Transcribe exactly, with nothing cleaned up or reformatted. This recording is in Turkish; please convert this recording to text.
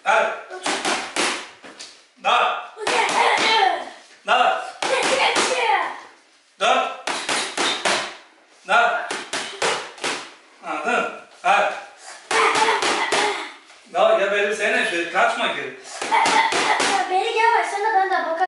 Hadi. Daha. Daha. Dört. Daha. Anladın mı? Hadi. Daha ya benim seni kaçma geri.